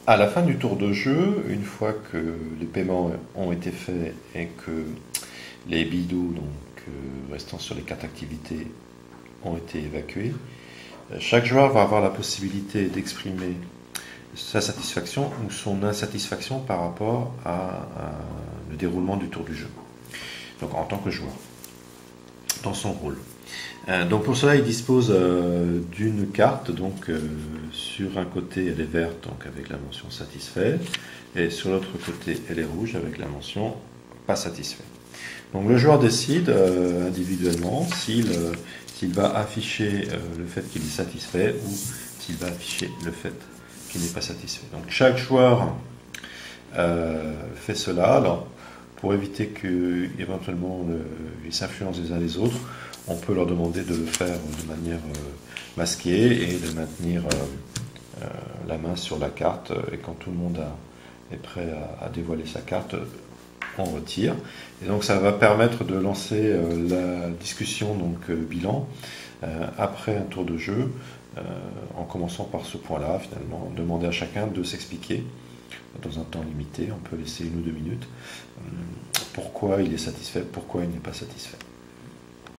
À la fin du tour de jeu, une fois que les paiements ont été faits et que les bidous restant sur les cartes activités ont été évacués, chaque joueur va avoir la possibilité d'exprimer sa satisfaction ou son insatisfaction par rapport le déroulement du tour du jeu. Donc en tant que joueur, dans son rôle. Donc pour cela, il dispose d'une carte. Donc sur un côté, elle est verte, donc avec la mention satisfait, et sur l'autre côté, elle est rouge avec la mention pas satisfait. Donc le joueur décide individuellement s'il va afficher le fait qu'il est satisfait ou s'il va afficher le fait qu'il n'est pas satisfait. Donc chaque joueur fait cela. Alors pour éviter que éventuellement ils s'influencent les uns les autres, on peut leur demander de le faire de manière masquée et de maintenir la main sur la carte. Et quand tout le monde est prêt à dévoiler sa carte, on retire. Et donc ça va permettre de lancer la discussion bilan après un tour de jeu, en commençant par ce point-là, finalement, demander à chacun de s'expliquer dans un temps limité, on peut laisser 1 ou 2 minutes, pourquoi il est satisfait, pourquoi il n'est pas satisfait.